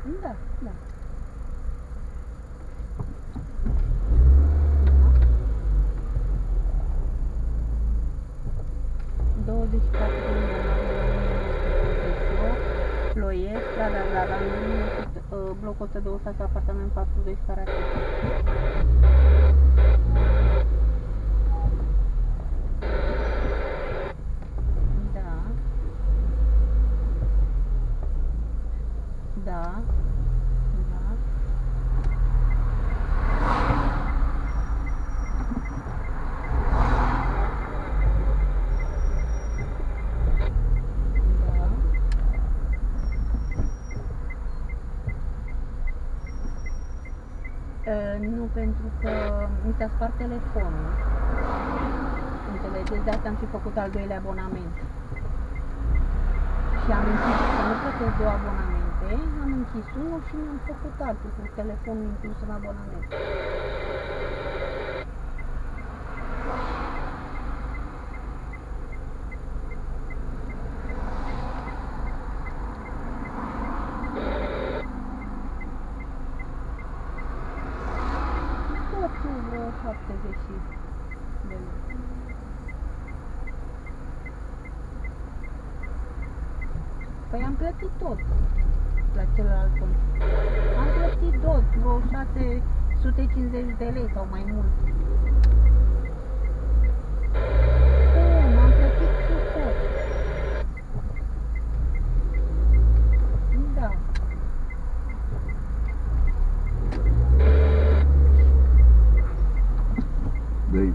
Da, da. 24 de Ploiesc, la blocul 126, apartament 42, scara 5. Da. Da. Da. Nu, pentru că mi s-a spart telefonul. Înțelegeți? De asta am și făcut al doilea abonament. Și am închis, să nu plătesc 2 abonamente, am închis unul și mi-am făcut altul cu telefonul inclus în abonament. Vreo 70 de lei. Păi am plătit tot la celălalt cont. Am plătit tot, vreo 650 de lei sau mai mult. Am plătit tot. Da. Dă-i.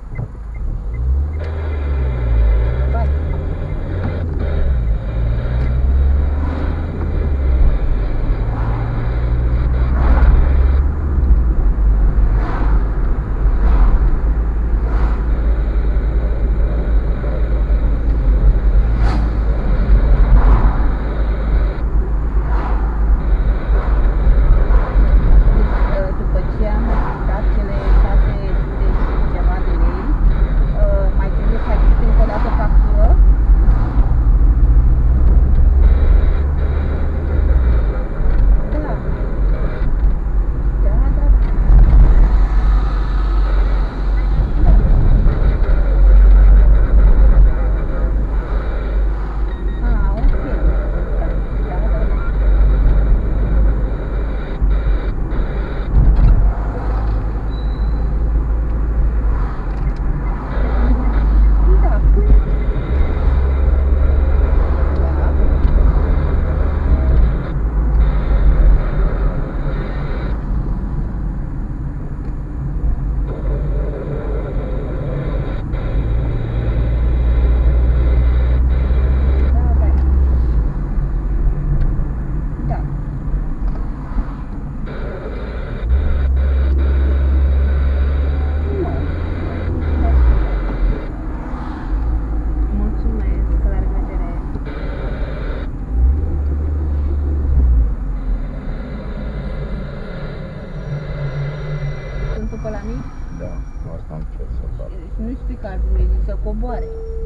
Da, asta am ce să fac. Nu-i spui că ar Dumnezeu să coboare.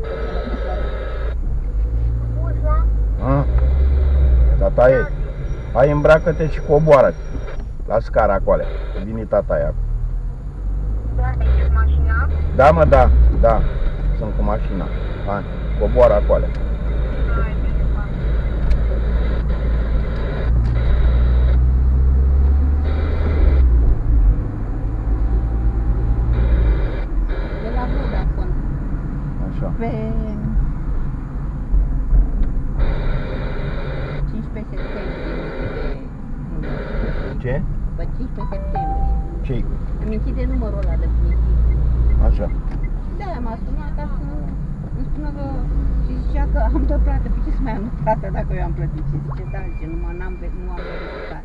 Tataie, hai îmbracă-te și coboară la scara acolo. Vine tataie acum. Da, ești cu mașina? Da, mă, da, da, sunt cu mașina. Hai, coboară acolo. Pe 15 septembrie. Ce? Pe 15 septembrie. Ce-i? Îmi închide numărul ăla definitiv. Așa. Da, m-a sunat ca să îmi spună că și zicea că am de plată. Pe ce să mai am de plată dacă eu am plătit? Și zice, da, zice, nu am verificat.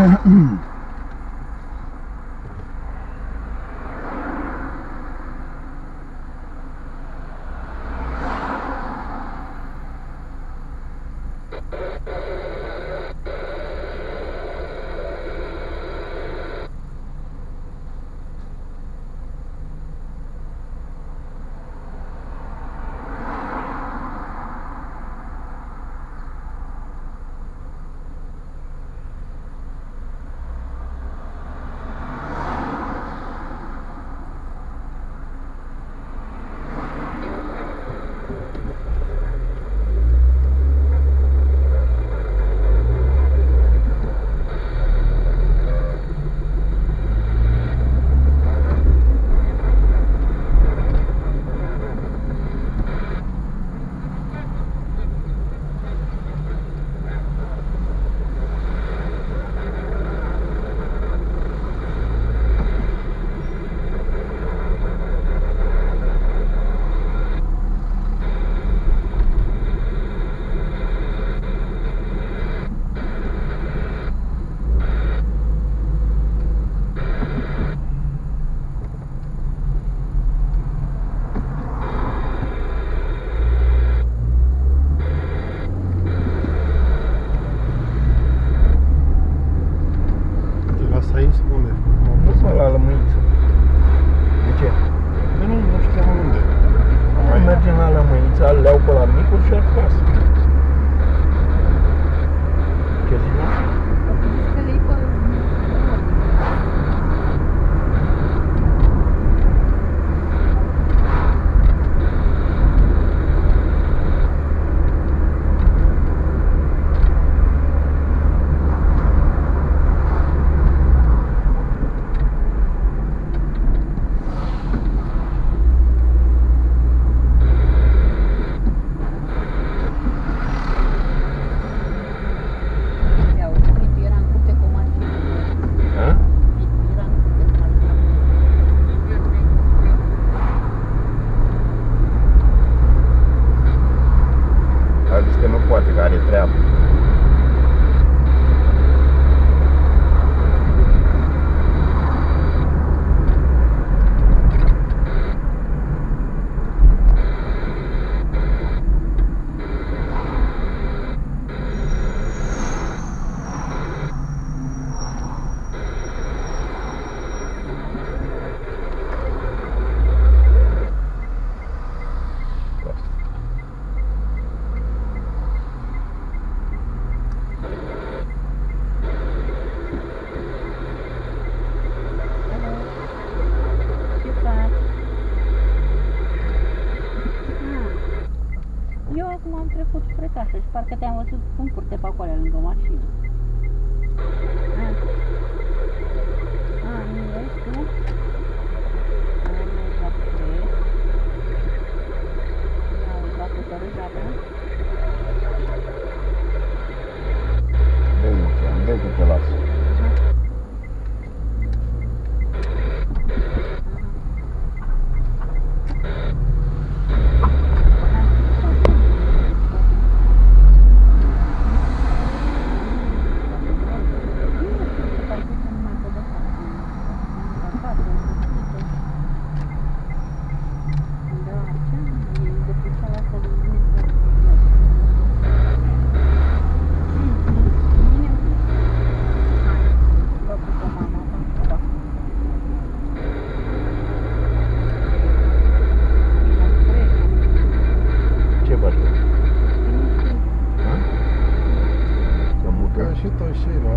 Aici? Unde? Nu mă la Lămâiță. De ce? Păi nu știam unde. Mergem la Lămâiță, le iau pe la micuri și acasă. Ce zici, mă? Că le iei pe... A zis că nu poate, că are treabă. Eu acum am trecut spre casă și parcă te-am văzut în curte pe acolo, lângă mașină. Nu vezi tu? Dă-i că te las. Și tot și ei,